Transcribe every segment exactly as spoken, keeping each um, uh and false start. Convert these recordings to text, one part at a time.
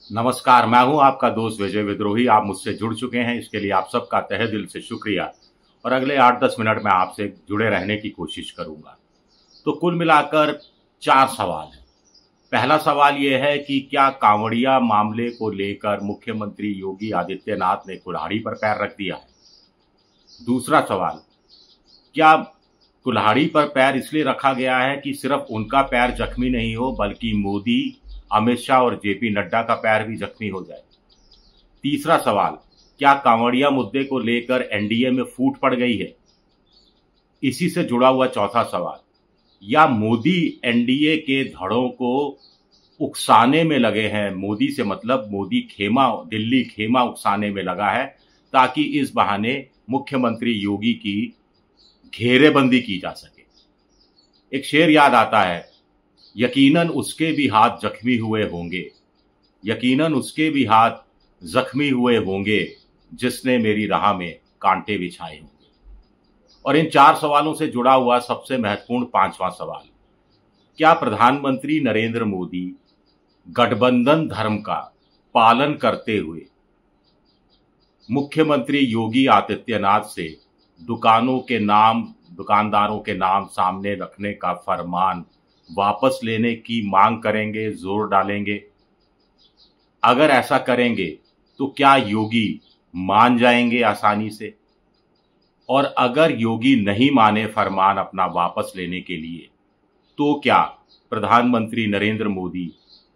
नमस्कार, मैं हूं आपका दोस्त विजय विद्रोही। आप मुझसे जुड़ चुके हैं, इसके लिए आप सबका तहे दिल से शुक्रिया। और अगले आठ दस मिनट में आपसे जुड़े रहने की कोशिश करूंगा। तो कुल मिलाकर चार सवाल हैं। पहला सवाल यह है कि क्या कांवड़िया मामले को लेकर मुख्यमंत्री योगी आदित्यनाथ ने कुल्हाड़ी पर पैर रख दिया है? दूसरा सवाल, क्या कुल्हाड़ी पर पैर इसलिए रखा गया है कि सिर्फ उनका पैर जख्मी नहीं हो, बल्कि मोदी, अमित शाह और जेपी नड्डा का पैर भी जख्मी हो जाए? तीसरा सवाल, क्या कांवड़िया मुद्दे को लेकर एनडीए में फूट पड़ गई है? इसी से जुड़ा हुआ चौथा सवाल, या मोदी एनडीए के धड़ों को उकसाने में लगे हैं? मोदी से मतलब मोदी खेमा, दिल्ली खेमा उकसाने में लगा है, ताकि इस बहाने मुख्यमंत्री योगी की घेरेबंदी की जा सके। एक शेर याद आता है, यकीनन उसके भी हाथ जख्मी हुए होंगे, यकीनन उसके भी हाथ जख्मी हुए होंगे, जिसने मेरी राह में कांटे बिछाए होंगे। और इन चार सवालों से जुड़ा हुआ सबसे महत्वपूर्ण पांचवां सवाल, क्या प्रधानमंत्री नरेंद्र मोदी गठबंधन धर्म का पालन करते हुए मुख्यमंत्री योगी आदित्यनाथ से दुकानों के नाम, दुकानदारों के नाम सामने रखने का फरमान वापस लेने की मांग करेंगे, जोर डालेंगे? अगर ऐसा करेंगे तो क्या योगी मान जाएंगे आसानी से? और अगर योगी नहीं माने फरमान अपना वापस लेने के लिए, तो क्या प्रधानमंत्री नरेंद्र मोदी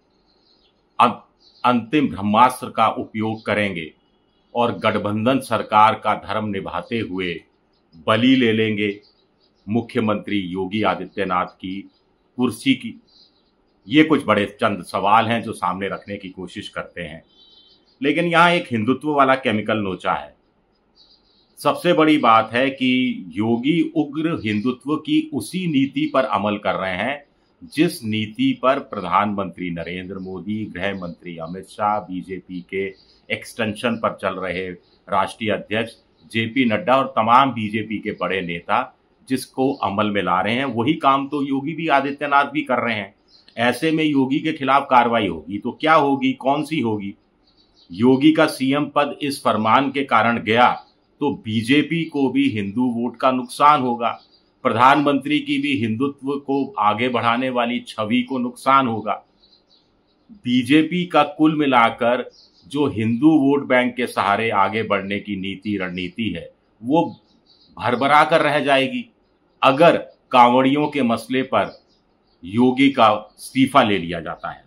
अंतिम ब्रह्मास्त्र का उपयोग करेंगे और गठबंधन सरकार का धर्म निभाते हुए बलि ले लेंगे मुख्यमंत्री योगी आदित्यनाथ की कुर्सी की? ये कुछ बड़े चंद सवाल हैं जो सामने रखने की कोशिश करते हैं, लेकिन यहां एक हिंदुत्व वाला केमिकल नोचा है। सबसे बड़ी बात है कि योगी उग्र हिंदुत्व की उसी नीति पर अमल कर रहे हैं जिस नीति पर प्रधानमंत्री नरेंद्र मोदी, गृह मंत्री अमित शाह, बीजेपी के एक्सटेंशन पर चल रहे राष्ट्रीय अध्यक्ष जेपी नड्डा और तमाम बीजेपी के बड़े नेता जिसको अमल में ला रहे हैं। वही काम तो योगी भी, आदित्यनाथ भी कर रहे हैं। ऐसे में योगी के खिलाफ कार्रवाई होगी तो क्या होगी, कौन सी होगी? योगी का सीएम पद इस फरमान के कारण गया तो बीजेपी को भी हिंदू वोट का नुकसान होगा, प्रधानमंत्री की भी हिंदुत्व को आगे बढ़ाने वाली छवि को नुकसान होगा। बीजेपी का कुल मिलाकर जो हिंदू वोट बैंक के सहारे आगे बढ़ने की नीति, रणनीति है, वो भरभरा कर रह जाएगी अगर कांवड़ियों के मसले पर योगी का इस्तीफा ले लिया जाता है।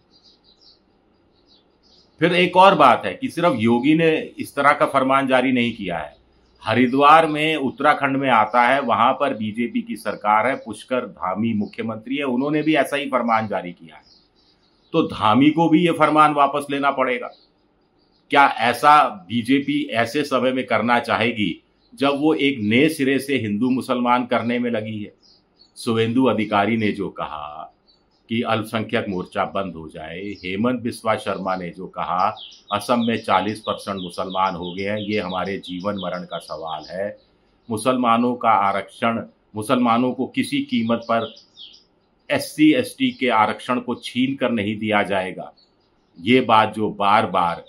फिर एक और बात है कि सिर्फ योगी ने इस तरह का फरमान जारी नहीं किया है। हरिद्वार में, उत्तराखंड में आता है, वहां पर बीजेपी की सरकार है, पुष्कर धामी मुख्यमंत्री है, उन्होंने भी ऐसा ही फरमान जारी किया है। तो धामी को भी ये फरमान वापस लेना पड़ेगा। क्या ऐसा बीजेपी ऐसे समय में करना चाहेगी जब वो एक नए सिरे से हिंदू मुसलमान करने में लगी है? शुवेंदु अधिकारी ने जो कहा कि अल्पसंख्यक मोर्चा बंद हो जाए, हेमंत बिस्वा शर्मा ने जो कहा असम में चालीस परसेंट मुसलमान हो गए हैं, ये हमारे जीवन मरण का सवाल है, मुसलमानों का आरक्षण, मुसलमानों को किसी कीमत पर एससी एसटी के आरक्षण को छीन कर नहीं दिया जाएगा, ये बात जो बार बार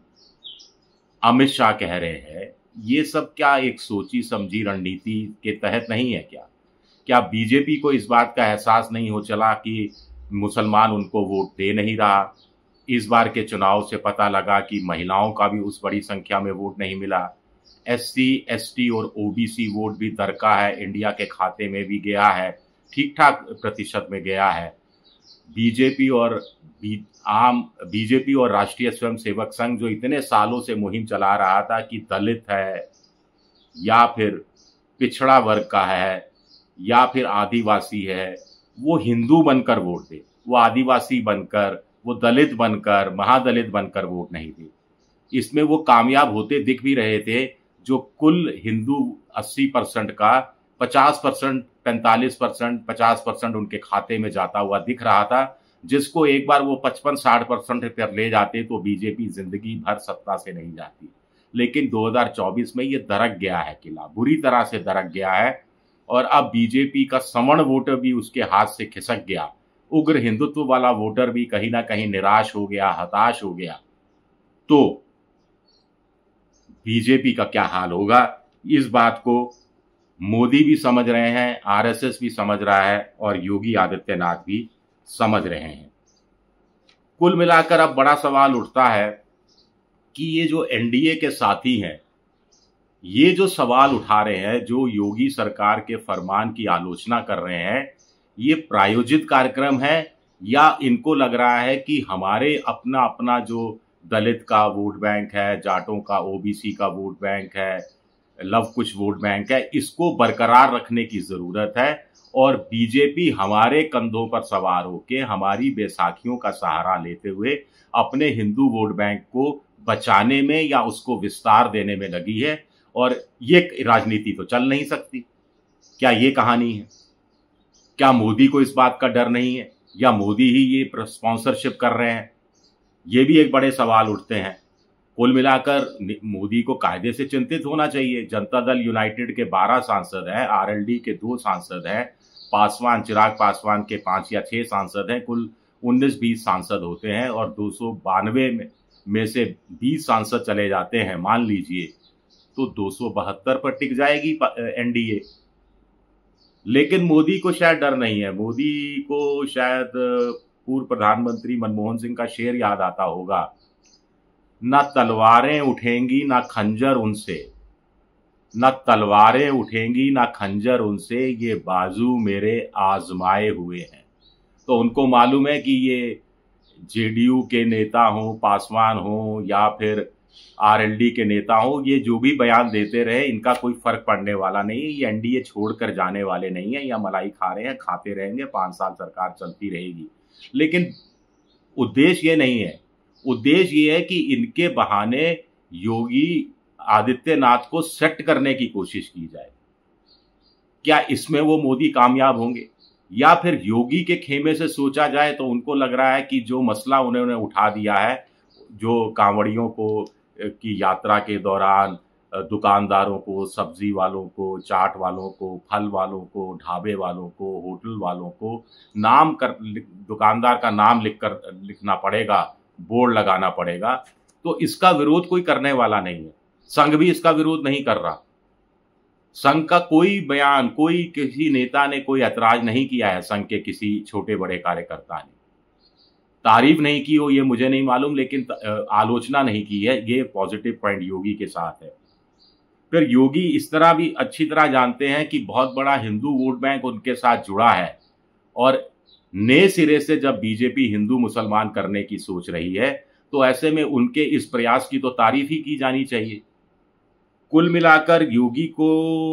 अमित शाह कह रहे हैं, ये सब क्या एक सोची समझी रणनीति के तहत नहीं है क्या? क्या बीजेपी को इस बात का एहसास नहीं हो चला कि मुसलमान उनको वोट दे नहीं रहा? इस बार के चुनाव से पता लगा कि महिलाओं का भी उस बड़ी संख्या में वोट नहीं मिला, एससी एसटी और ओबीसी वोट भी दरका है, इंडिया के खाते में भी गया है, ठीक ठाक प्रतिशत में गया है। बीजेपी और बी, आम बीजेपी और राष्ट्रीय स्वयंसेवक संघ जो इतने सालों से मुहिम चला रहा था कि दलित है या फिर पिछड़ा वर्ग का है या फिर आदिवासी है, वो हिंदू बनकर वोट दे, वो आदिवासी बनकर, वो दलित बनकर, महादलित बनकर वोट नहीं दे। इसमें वो कामयाब होते दिख भी रहे थे। जो कुल हिंदू अस्सी परसेंट का पचास परसेंट, पैंतालीस परसेंट, पचास परसेंट उनके खाते में जाता हुआ दिख रहा था, जिसको एक बार वो पचपन साठ परसेंट पर ले जाते तो बीजेपी जिंदगी भर सत्ता से नहीं जाती। लेकिन दो हज़ार चौबीस में ये दरक गया है, किला बुरी तरह से दरक गया है और अब बीजेपी का सवर्ण वोटर भी उसके हाथ से खिसक गया। उग्र हिंदुत्व वाला वोटर भी कहीं ना कहीं निराश हो गया, हताश हो गया। तो बीजेपी का क्या हाल होगा। इस बात को मोदी भी समझ रहे हैं, आरएसएस भी समझ रहा है और योगी आदित्यनाथ भी समझ रहे हैं। कुल मिलाकर अब बड़ा सवाल उठता है कि ये जो एनडीए के साथी हैं, ये जो सवाल उठा रहे हैं, जो योगी सरकार के फरमान की आलोचना कर रहे हैं, ये प्रायोजित कार्यक्रम है या इनको लग रहा है कि हमारे अपना अपना जो दलित का वोट बैंक है, जाटों का, ओबीसी का वोट बैंक है, लव कुश वोट बैंक है, इसको बरकरार रखने की जरूरत है और बीजेपी हमारे कंधों पर सवार होके हमारी बैसाखियों का सहारा लेते हुए अपने हिंदू वोट बैंक को बचाने में या उसको विस्तार देने में लगी है और ये राजनीति तो चल नहीं सकती। क्या ये कहानी है? क्या मोदी को इस बात का डर नहीं है या मोदी ही ये स्पॉन्सरशिप कर रहे हैं? ये भी एक बड़े सवाल उठते हैं। कुल मिलाकर मोदी को कायदे से चिंतित होना चाहिए। जनता दल यूनाइटेड के बारह सांसद हैं, आरएलडी के दो सांसद हैं, पासवान चिराग पासवान के पांच या छह सांसद हैं, कुल उन्नीस बीस सांसद होते हैं और दो सौ बानवे में, में से बीस सांसद चले जाते हैं मान लीजिए, तो दो सौ बहत्तर पर टिक जाएगी एनडीए। लेकिन मोदी को शायद डर नहीं है। मोदी को शायद पूर्व प्रधानमंत्री मनमोहन सिंह का शेर याद आता होगा, न तलवारें उठेंगी ना खंजर उनसे, न तलवारें उठेंगी ना खंजर उनसे, ये बाजू मेरे आजमाए हुए हैं। तो उनको मालूम है कि ये जेडीयू के नेता हों, पासवान हों या फिर आरएलडी के नेता हों, ये जो भी बयान देते रहे इनका कोई फर्क पड़ने वाला नहीं है। ये एनडीए छोड़कर जाने वाले नहीं है, या मलाई खा रहे हैं, खाते रहेंगे, पांच साल सरकार चलती रहेगी। लेकिन उद्देश्य ये नहीं है। उद्देश्य ये है कि इनके बहाने योगी आदित्यनाथ को सेट करने की कोशिश की जाए। क्या इसमें वो मोदी कामयाब होंगे? या फिर योगी के खेमे से सोचा जाए तो उनको लग रहा है कि जो मसला उन्होंने उठा दिया है, जो कांवड़ियों को की यात्रा के दौरान दुकानदारों को, सब्जी वालों को, चाट वालों को, फल वालों को, ढाबे वालों को, होटल वालों को नाम कर दुकानदार का नाम लिख कर लिखना पड़ेगा, बोर्ड लगाना पड़ेगा, तो इसका विरोध कोई करने वाला नहीं है। संघ भी इसका विरोध नहीं कर रहा। संघ का कोई बयान, कोई किसी नेता ने कोई ऐतराज नहीं किया है। संघ के किसी छोटे बड़े कार्यकर्ता ने तारीफ नहीं की हो ये मुझे नहीं मालूम, लेकिन आलोचना नहीं की है। ये पॉजिटिव पॉइंट योगी के साथ है। फिर योगी इस तरह भी अच्छी तरह जानते हैं कि बहुत बड़ा हिंदू वोट बैंक उनके साथ जुड़ा है और नए सिरे से जब बीजेपी हिंदू मुसलमान करने की सोच रही है तो ऐसे में उनके इस प्रयास की तो तारीफ ही की जानी चाहिए। कुल मिलाकर योगी को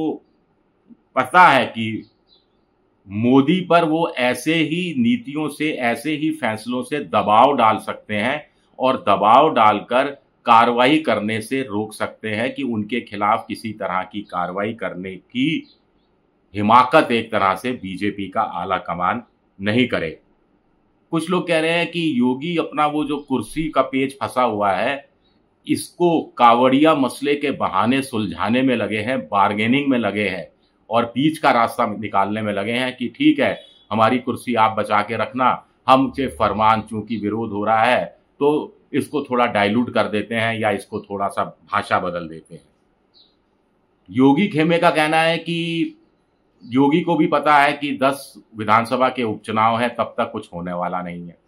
पता है कि मोदी पर वो ऐसे ही नीतियों से, ऐसे ही फैसलों से दबाव डाल सकते हैं और दबाव डालकर कार्रवाई करने से रोक सकते हैं कि उनके खिलाफ किसी तरह की कार्रवाई करने की हिमाकत एक तरह से बीजेपी का आला कमान नहीं करे। कुछ लोग कह रहे हैं कि योगी अपना वो जो कुर्सी का पेच फंसा हुआ है, इसको कावड़िया मसले के बहाने सुलझाने में लगे हैं, बार्गेनिंग में लगे हैं और बीच का रास्ता निकालने में लगे हैं कि ठीक है, हमारी कुर्सी आप बचा के रखना, हमसे फरमान चूंकि विरोध हो रहा है तो इसको थोड़ा डाइल्यूट कर देते हैं या इसको थोड़ा सा भाषा बदल देते हैं। योगी खेमे का कहना है कि योगी को भी पता है कि दस विधानसभा के उपचुनाव है, तब तक कुछ होने वाला नहीं है।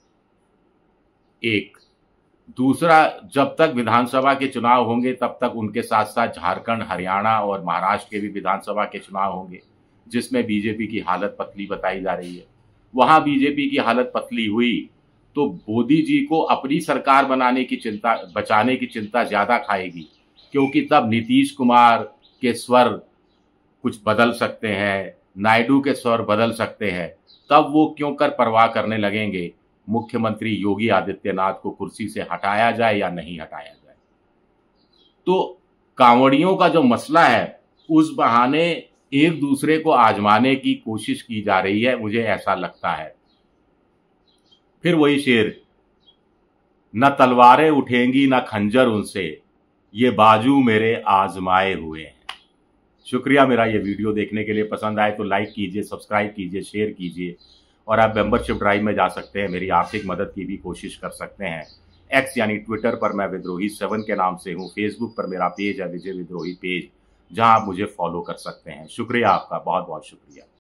एक दूसरा, जब तक विधानसभा के चुनाव होंगे तब तक उनके साथ साथ झारखंड, हरियाणा और महाराष्ट्र के भी विधानसभा के चुनाव होंगे, जिसमें बीजेपी की हालत पतली बताई जा रही है। वहां बीजेपी की हालत पतली हुई तो मोदी जी को अपनी सरकार बनाने की चिंता, बचाने की चिंता ज्यादा खाएगी, क्योंकि तब नीतीश कुमार के स्वर कुछ बदल सकते हैं, नायडू के स्वर बदल सकते हैं। तब वो क्यों कर परवाह करने लगेंगे मुख्यमंत्री योगी आदित्यनाथ को कुर्सी से हटाया जाए या नहीं हटाया जाए। तो कांवड़ियों का जो मसला है, उस बहाने एक दूसरे को आजमाने की कोशिश की जा रही है, मुझे ऐसा लगता है। फिर वही शेर, न तलवारें उठेंगी न खंजर उनसे, ये बाजू मेरे आजमाए हुए हैं। शुक्रिया मेरा ये वीडियो देखने के लिए। पसंद आए तो लाइक कीजिए, सब्सक्राइब कीजिए, शेयर कीजिए और आप मेंबरशिप ड्राइव में जा सकते हैं, मेरी आर्थिक मदद की भी कोशिश कर सकते हैं। एक्स यानी ट्विटर पर मैं विद्रोही सेवन के नाम से हूँ। फेसबुक पर मेरा पेज है विजय विद्रोही पेज, जहां आप मुझे फॉलो कर सकते हैं। शुक्रिया आपका, बहुत बहुत शुक्रिया।